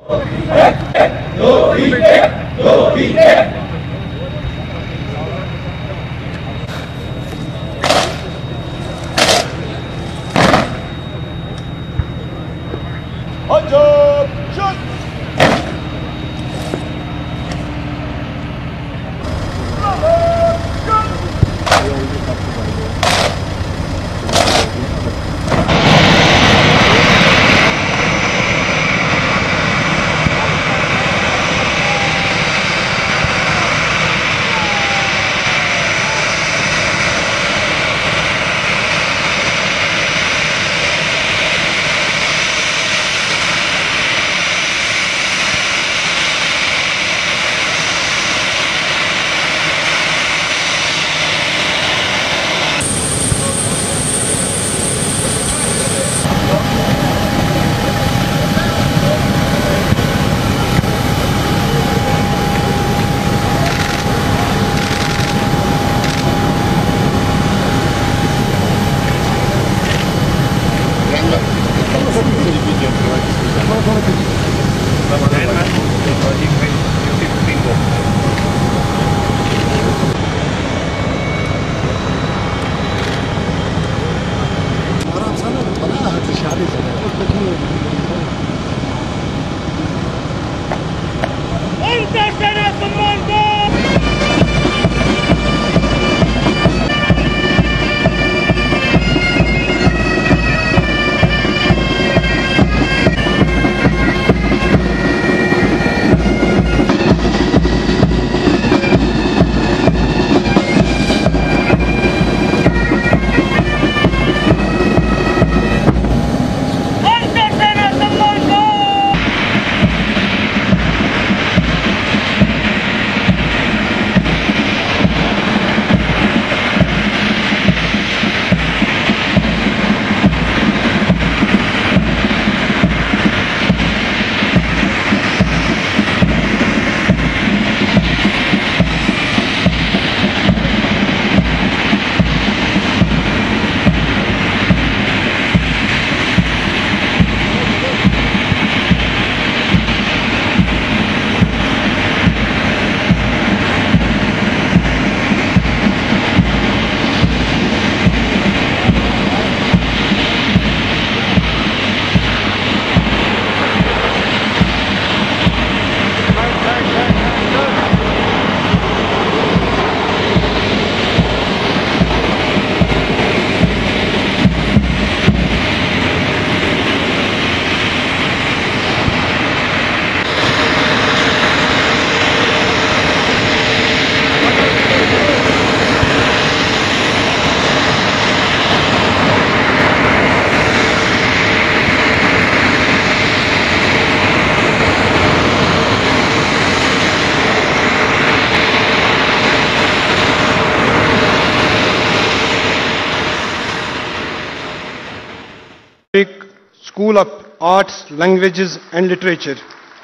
School of Arts, Languages and Literature.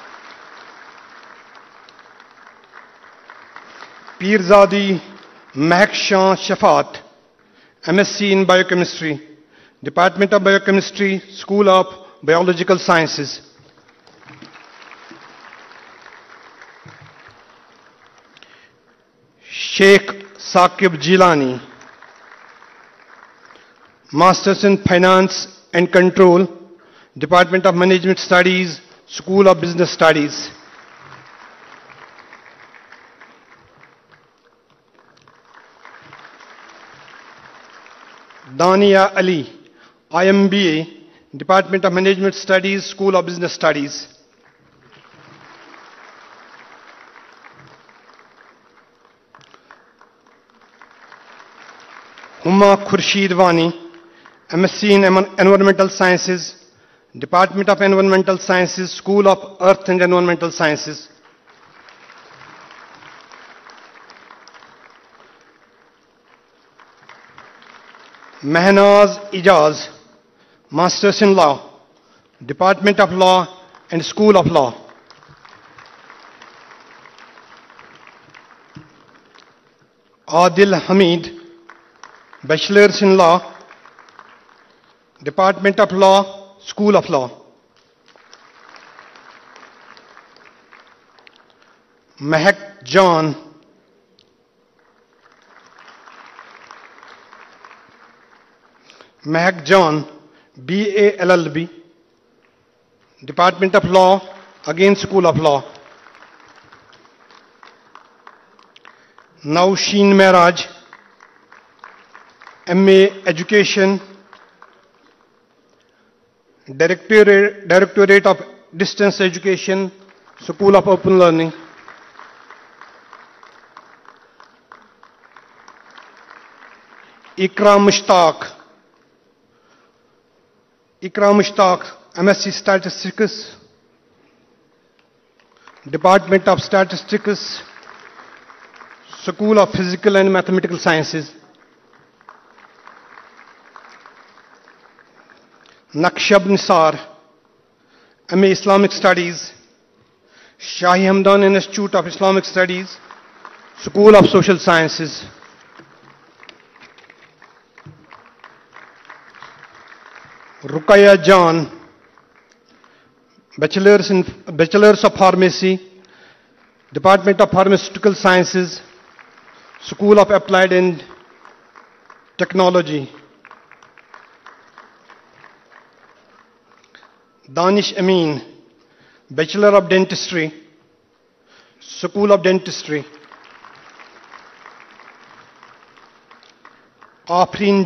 Pirzadi Mahkshan Shafat, MSc in Biochemistry, Department of Biochemistry, School of Biological Sciences. Sheikh Saqib Jilani, Masters in Finance and Control, Department of Management Studies, School of Business Studies. Dania Ali, IMBA, Department of Management Studies, School of Business Studies. Huma Khurshid Wani, MSc in Environmental Sciences, Department of Environmental Sciences, School of Earth and Environmental Sciences. Mehnaz Ijaz, Masters in Law, Department of Law and School of Law. Adil Hamid, Bachelors in Law, Department of Law, School of Law. Mahak John, Mahak John, BA LLB, Department of Law, again School of Law. Nausheen Mehraj, MA Education, Directorate of Distance Education, School of Open Learning. Ikra Mushtaq, MSc Statistics, Department of Statistics, School of Physical and Mathematical Sciences. Naqshab Nisar, MA Islamic Studies, Shahi Hamdan Institute of Islamic Studies, School of Social Sciences. Ruqayya John, Bachelors of Pharmacy, Department of Pharmaceutical Sciences, School of Applied and Technology. Danish Amin, Bachelor of Dentistry, School of Dentistry. Afreen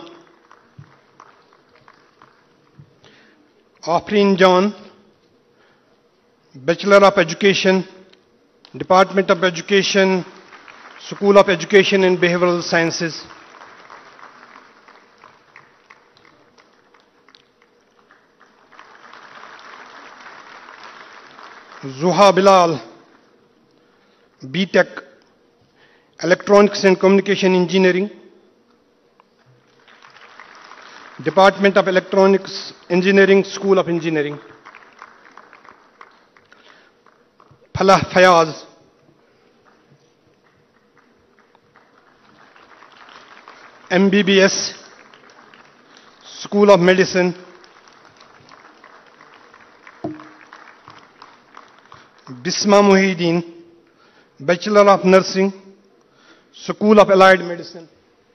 John, Bachelor of Education, Department of Education, School of Education and Behavioral Sciences. Zuha Bilal, BTech, Electronics and Communication Engineering, Department of Electronics Engineering, School of Engineering. Falah Fayaz, MBBS, School of Medicine. Bisma Muhyiddin, Bachelor of Nursing, School of Allied Medicine.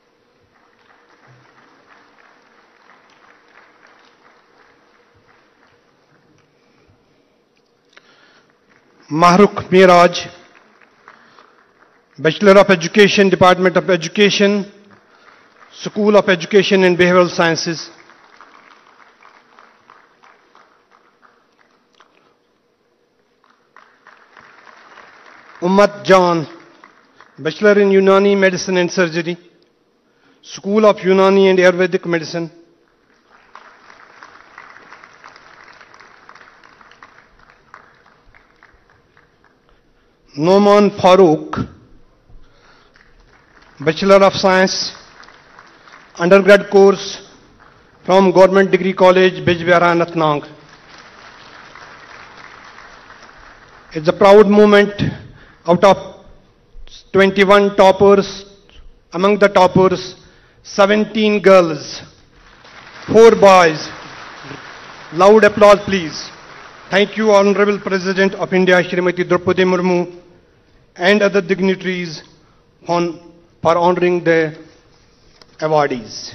Mahrukh Miraj, Bachelor of Education, Department of Education, School of Education and Behavioral Sciences. Ummat John, Bachelor in Unani Medicine and Surgery, School of Unani and Ayurvedic Medicine. Noman Farooq, Bachelor of Science, undergrad course from Government Degree College, Bijbehara, Anantnag. It's a proud moment. Out of 21 toppers, among the toppers, 17 girls, 4 boys. Loud applause, please. Thank you, Honorable President of India, Shrimati Draupadi Murmu, and other dignitaries for honoring the awardees.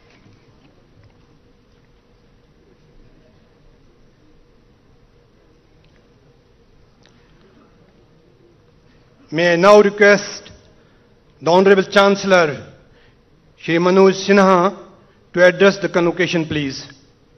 May I now request the Honorable Chancellor, Shri Manoj Sinha, to address the convocation, please.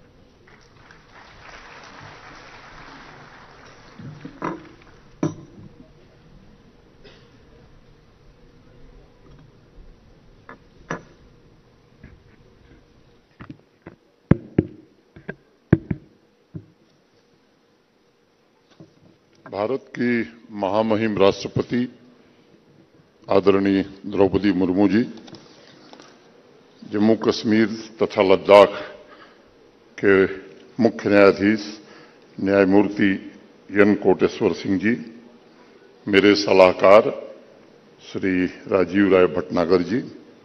Bharat की महामहिम राष्ट्रपति आदरणीय द्रौपदी मुर्मू जी, जम्मू कश्मीर तथा लद्दाख के मुख्य न्यायाधीश न्यायमूर्ति N Koteshwar Singh ji, मेरे सलाहकार श्री राजीव राय भटनागर जी,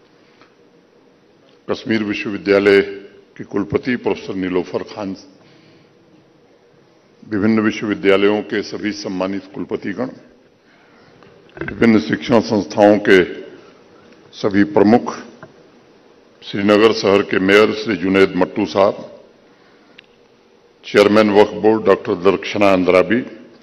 कश्मीर विश्वविद्यालय की कुलपति प्रोफेसर नीलोफर खान, विभिन्न विश्वविद्यालयों के सभी सम्मानित कुलपतिगण, विभिन्न शिक्षण संस्थाओं के सभी प्रमुख, श्रीनगर शहर के मेयर श्री जुनैद मट्टू साहब, chairman Waqf board doctor Darakhshan Andrabi.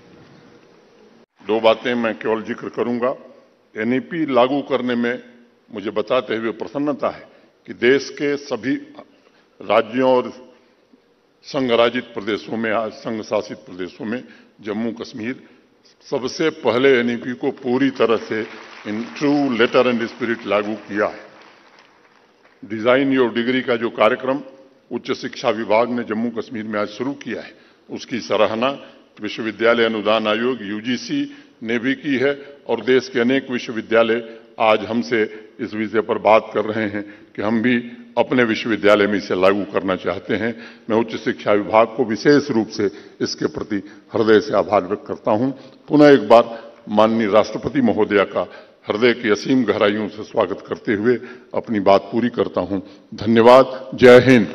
दो बातें मैं केवल जिक्र करूंगा। एनईपी लागू करने में मुझे बताते हुए प्रसन्नता है कि देश के सभी राज्यों और संघ शासित प्रदेशों में जम्मू कश्मीर सबसे पहले एनईपी को पूरी तरह से in true letter and spirit लागू किया है। डिजाइन योर डिग्री का जो कार्यक्रम उच्च शिक्षा विभाग ने जम्मू कश्मीर में आज शुरू किया है, उसकी सराहना विश्वविद्यालय अनुदान आयोग यूजीसी ने भी की है और देश के अनेक विश्वविद्यालय आज हमसे इस विषय पर बात कर रहे हैं कि हम भी अपने विश्वविद्यालय में इसे लागू करना चाहते हैं। मैं उच्च शिक्षा विभाग को विशेष रूप से इसके प्रति हृदय से आभार व्यक्त करता हूं। पुनः एक बार माननीय राष्ट्रपति महोदया का हृदय की असीम गहराइयों से स्वागत करते हुए अपनी बात पूरी करता हूं। धन्यवाद। जय हिंद।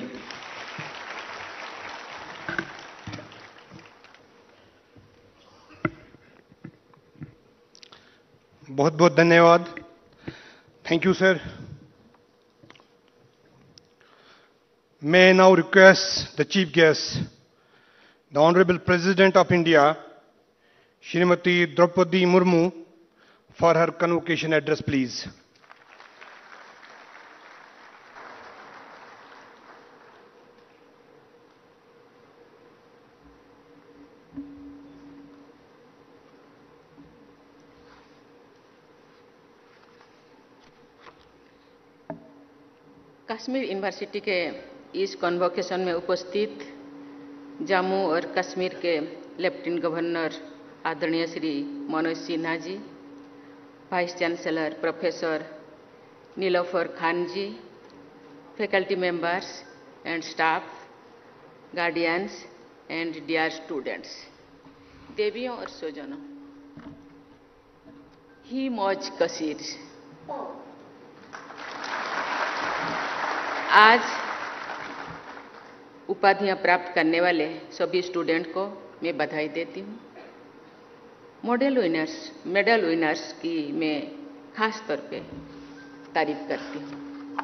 बहुत बहुत धन्यवाद। Thank you, sir. May I now request the Chief Guest, the Honorable President of India, Shrimati Draupadi Murmu, for her convocation address, please. Kashmir university के इस कन्वोकेशन में उपस्थित जम्मू और कश्मीर के लेफ्टिनेंट गवर्नर आदरणीय Shri Manoj Sinha ji, vice chancellor professor Nilofer Khan ji, faculty members and staff, guardians and dear students, देवियों और स्वजनों, ही मौज कशीर। आज उपाधियां प्राप्त करने वाले सभी स्टूडेंट को मैं बधाई देती हूँ। मेडल विनर्स की मैं खास तौर पे तारीफ करती हूँ।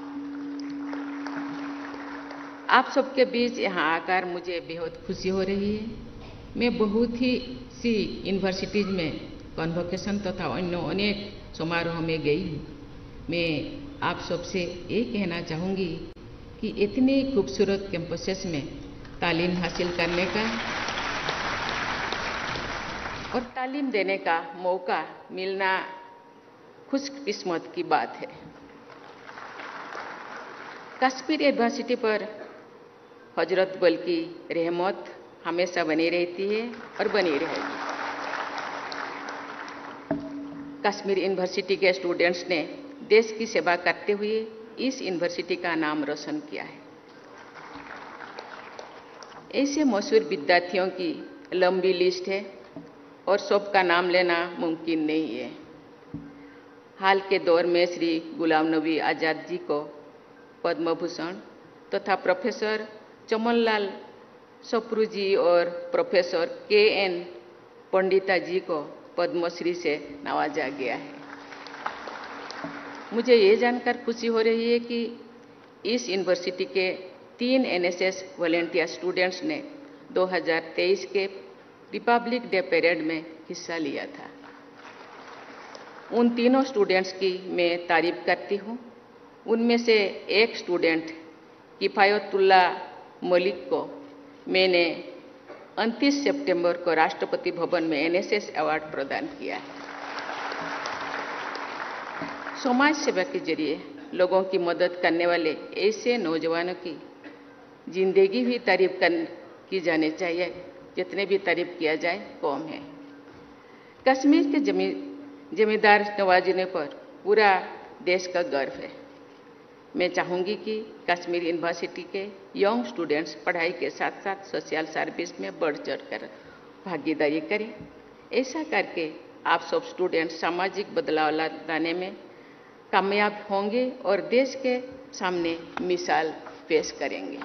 आप सबके बीच यहाँ आकर मुझे बेहद खुशी हो रही है। मैं बहुत ही सी यूनिवर्सिटीज में कन्वोकेशन तथा अन्य अनेक समारोह में गई हूँ। मैं आप सबसे ये कहना चाहूँगी कि इतने खूबसूरत कैंपसेस में तालीम हासिल करने का और तालीम देने का मौका मिलना खुशकिस्मत की बात है। कश्मीर यूनिवर्सिटी पर हजरत बल की रहमत हमेशा बनी रहती है और बनी रहेगी। कश्मीर यूनिवर्सिटी के स्टूडेंट्स ने देश की सेवा करते हुए इस यूनिवर्सिटी का नाम रोशन किया है। ऐसे मशहूर विद्यार्थियों की लंबी लिस्ट है और सबका नाम लेना मुमकिन नहीं है। हाल के दौर में श्री गुलाम नबी आज़ाद जी को पद्म भूषण तथा प्रोफेसर चमनलाल सप्रू जी और प्रोफेसर के.एन. पंडिता जी को पद्मश्री से नवाजा गया है। मुझे ये जानकर खुशी हो रही है कि इस यूनिवर्सिटी के 3 एनएसएस वॉलंटियर स्टूडेंट्स ने 2023 के रिपब्लिक डे परेड में हिस्सा लिया था। उन तीनों स्टूडेंट्स की मैं तारीफ करती हूँ। उनमें से एक स्टूडेंट किफायतुल्ला मलिक को मैंने 29 सितंबर को राष्ट्रपति भवन में एनएसएस अवार्ड प्रदान किया है। समाज सेवा के जरिए लोगों की मदद करने वाले ऐसे नौजवानों की जिंदगी भी तारीफ की जानी चाहिए। जितने भी तारीफ किया जाए कम है। कश्मीर के जमींदार नवाजने पर पूरा देश का गर्व है। मैं चाहूँगी कि कश्मीर यूनिवर्सिटी के यंग स्टूडेंट्स पढ़ाई के साथ साथ सोशल सर्विस में बढ़ चढ़कर भागीदारी करें। ऐसा करके आप सब स्टूडेंट सामाजिक बदलाव लाने में कामयाब होंगे और देश के सामने मिसाल पेश करेंगे।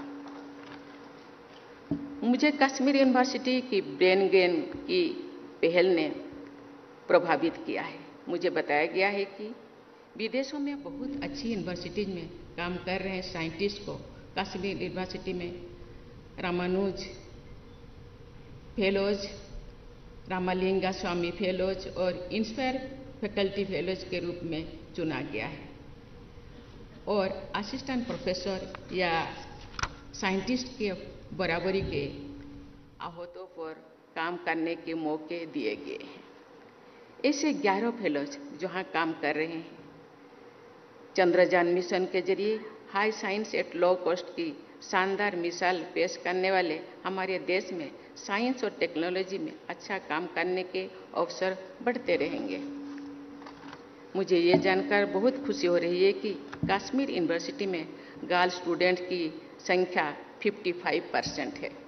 मुझे कश्मीर यूनिवर्सिटी की ब्रेन गेन की पहल ने प्रभावित किया है। मुझे बताया गया है कि विदेशों में बहुत अच्छी यूनिवर्सिटीज में काम कर रहे साइंटिस्ट को कश्मीर यूनिवर्सिटी में रामानुज फेलोज, रामालिंगा स्वामी फेलोज और इंस्पायर फैकल्टी फेलोज के रूप में चुना गया है और असिस्टेंट प्रोफेसर या साइंटिस्ट के बराबरी के अहोदों पर काम करने के मौके दिए गए हैं। ऐसे 11 फेलोज जहां काम कर रहे हैं। चंद्रयान मिशन के जरिए high science at low cost की शानदार मिसाल पेश करने वाले हमारे देश में साइंस और टेक्नोलॉजी में अच्छा काम करने के अवसर बढ़ते रहेंगे। मुझे ये जानकर बहुत खुशी हो रही है कि कश्मीर यूनिवर्सिटी में गर्ल स्टूडेंट की संख्या 55% है।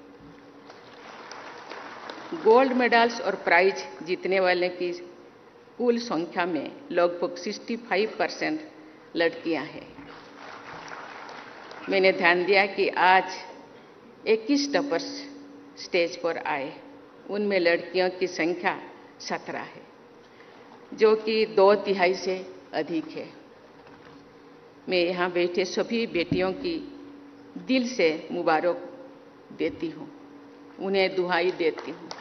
गोल्ड मेडल्स और प्राइज जीतने वाले की कुल संख्या में लगभग 65% लड़कियां हैं। मैंने ध्यान दिया कि आज 21 टॉपर्स स्टेज पर आए, उनमें लड़कियों की संख्या 17 है, जो कि 2/3 से अधिक है। मैं यहाँ बैठे सभी बेटियों की दिल से मुबारक देती हूँ, उन्हें दुहाई देती हूँ।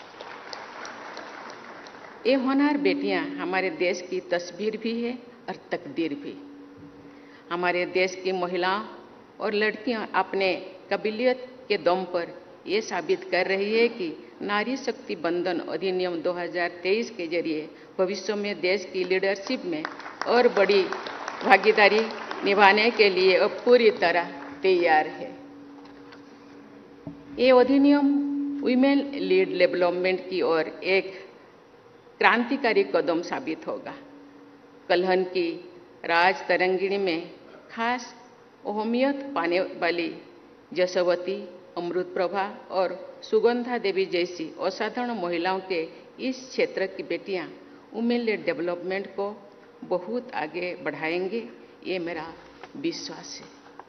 ये होनहार बेटियाँ हमारे देश की तस्वीर भी है और तकदीर भी। हमारे देश की महिलाओं और लड़कियां अपने काबिलियत के दम पर ये साबित कर रही है कि नारी शक्ति बंधन अधिनियम 2023 के जरिए भविष्य में देश की लीडरशिप में और बड़ी भागीदारी निभाने के लिए अब पूरी तरह तैयार है। ये अधिनियम वीमेन लीड डेवलपमेंट की ओर एक क्रांतिकारी कदम साबित होगा। कलहन की राज तरंगिणी में खास अहमियत पाने वाली जसवती, अमृत प्रभा और सुगंधा देवी जैसी असाधारण महिलाओं के इस क्षेत्र की बेटियां वुमेन लेड डेवलपमेंट को बहुत आगे बढ़ाएंगे, ये मेरा विश्वास है।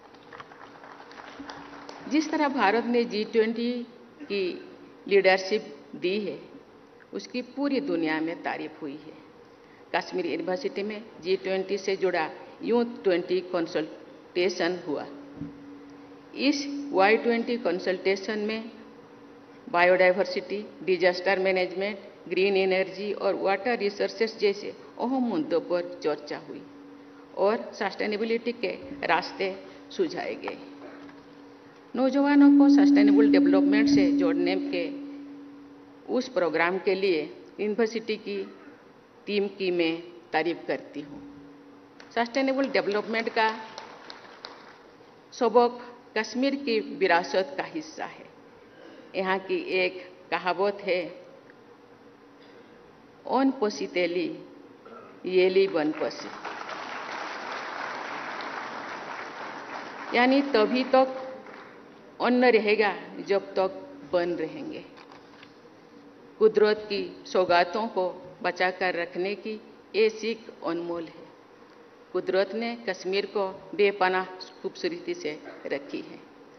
जिस तरह भारत ने G20 की लीडरशिप दी है, उसकी पूरी दुनिया में तारीफ हुई है। कश्मीर यूनिवर्सिटी में G20 से जुड़ा यूथ 20 कंसल्टेशन हुआ। इस Y20 कंसल्टेशन में biodiversity, disaster management, green energy और वाटर रिसोर्सेस जैसे अहम मुद्दों पर चर्चा हुई और सस्टेनेबिलिटी के रास्ते सुझाए गए। नौजवानों को सस्टेनेबल डेवलपमेंट से जोड़ने के उस प्रोग्राम के लिए यूनिवर्सिटी की टीम की मैं तारीफ करती हूँ। सस्टेनेबल डेवलपमेंट का सबक कश्मीर की विरासत का हिस्सा है। यहाँ की एक कहावत है, ओन पोसी तेली येली बन पोसी, यानी तभी तक अन्न रहेगा जब तक वन रहेंगे। कुदरत की सौगातों को बचाकर रखने की ये सीख अनमोल है। कुदरत ने कश्मीर को बेपनाह खूबसूरती से रखी है।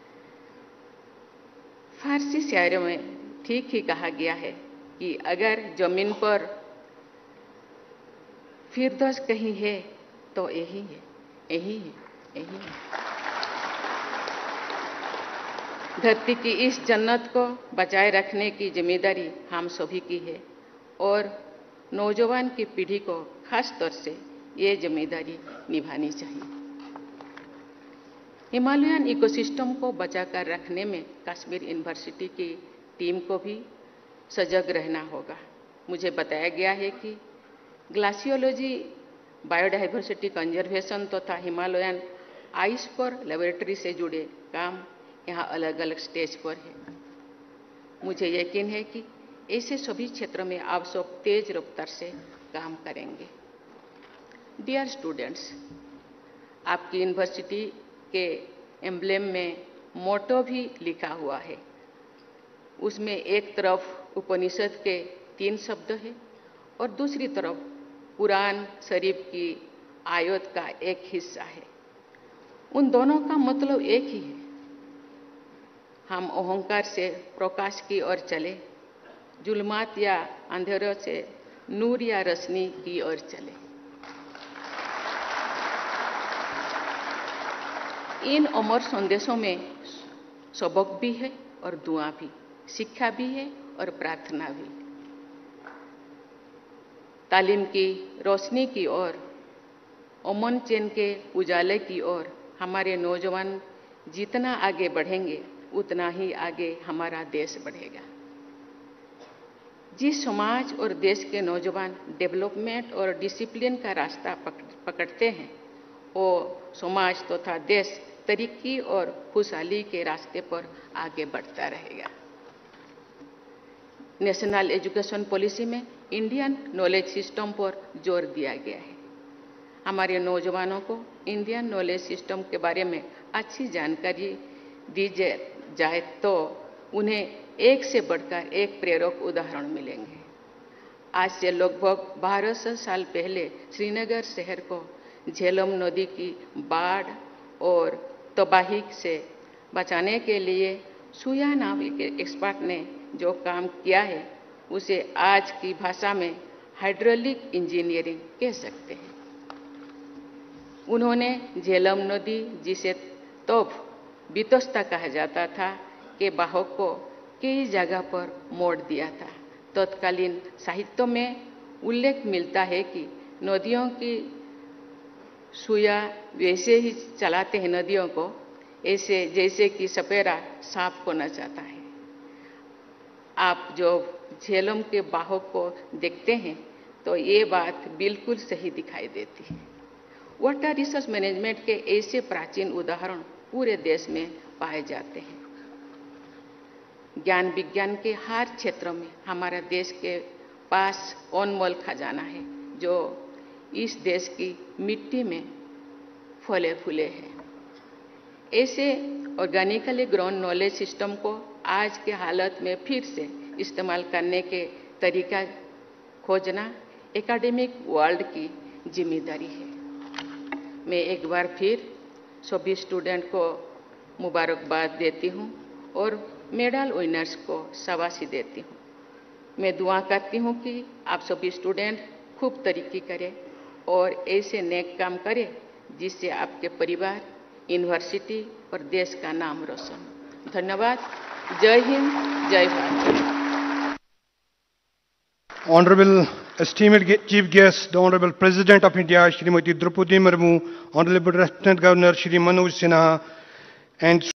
फारसी शायरों में ठीक ही कहा गया है कि अगर जमीन पर फिरदौस कहीं है तो यही है, यही है, यही है। धरती की इस जन्नत को बचाए रखने की जिम्मेदारी हम सभी की है और नौजवान की पीढ़ी को खास तौर से ये जिम्मेदारी निभानी चाहिए। हिमालयन इकोसिस्टम को बचाकर रखने में कश्मीर यूनिवर्सिटी की टीम को भी सजग रहना होगा। मुझे बताया गया है कि ग्लासियोलॉजी, बायोडाइवर्सिटी कंजर्वेशन तथा हिमालयन आइस कोर लेबोरेटरी से जुड़े काम यहाँ अलग अलग स्टेज पर है। मुझे यकीन है कि ऐसे सभी क्षेत्रों में आप सब तेज रफ्तार से काम करेंगे। डियर स्टूडेंट्स, आपकी यूनिवर्सिटी के एम्ब्लेम में मोटो भी लिखा हुआ है। उसमें एक तरफ उपनिषद के 3 शब्द है और दूसरी तरफ कुरान शरीफ की आयत का एक हिस्सा है। उन दोनों का मतलब एक ही है। हम अहंकार से प्रकाश की ओर चले, जुल्मात या अंधेरों से नूर या रोशनी की ओर चले। इन अमर संदेशों में सबक भी है और दुआ भी, शिक्षा भी है और प्रार्थना भी। तालीम की रोशनी की ओर, अमन चैन के उजाले की ओर हमारे नौजवान जितना आगे बढ़ेंगे उतना ही आगे हमारा देश बढ़ेगा। जिस समाज और देश के नौजवान डेवलपमेंट और डिसिप्लिन का रास्ता पकड़ते हैं, वो समाज तथा देश तरक्की और खुशहाली के रास्ते पर आगे बढ़ता रहेगा। नेशनल एजुकेशन पॉलिसी में इंडियन नॉलेज सिस्टम पर जोर दिया गया है। हमारे नौजवानों को इंडियन नॉलेज सिस्टम के बारे में अच्छी जानकारी दी जाए तो उन्हें एक से बढ़कर एक प्रेरक उदाहरण मिलेंगे। आज से लगभग 1200 साल पहले श्रीनगर शहर को झेलम नदी की बाढ़ और तबाही से बचाने के लिए सुया नाम के एक्सपर्ट ने जो काम किया है उसे आज की भाषा में हाइड्रोलिक इंजीनियरिंग कह सकते हैं। उन्होंने झेलम नदी, जिसे तब बितोस्ता कहा जाता था, के बाहों को कई जगह पर मोड़ दिया था। तत्कालीन साहित्य में उल्लेख मिलता है कि नदियों की सुया वैसे ही चलाते हैं नदियों को, ऐसे जैसे कि सपेरा सांप को नचाता है। आप जो झेलम के बाहों को देखते हैं तो ये बात बिल्कुल सही दिखाई देती है। वाटर रिसोर्स मैनेजमेंट के ऐसे प्राचीन उदाहरण पूरे देश में पाए जाते हैं। ज्ञान विज्ञान के हर क्षेत्र में हमारा देश के पास अनमोल खजाना है जो इस देश की मिट्टी में फले फूले हैं। ऐसे ऑर्गेनिकली ग्रोन नॉलेज सिस्टम को आज के हालत में फिर से इस्तेमाल करने के तरीका खोजना एकेडमिक वर्ल्ड की जिम्मेदारी है। मैं एक बार फिर सभी स्टूडेंट को मुबारकबाद देती हूँ और मेडल विनर्स को शाबाशी देती हूँ। मैं दुआ करती हूँ कि आप सभी स्टूडेंट खूब तरक्की करें और ऐसे नेक काम करें जिससे आपके परिवार, यूनिवर्सिटी और देश का नाम रोशन हो। धन्यवाद। जय हिंद, जय Bharat. Honorable esteemed Chief Guest, the Honorable President of India, Shrimati Draupadi Murmu, Honorable Lieutenant Governor Shri Manoj Sinha, and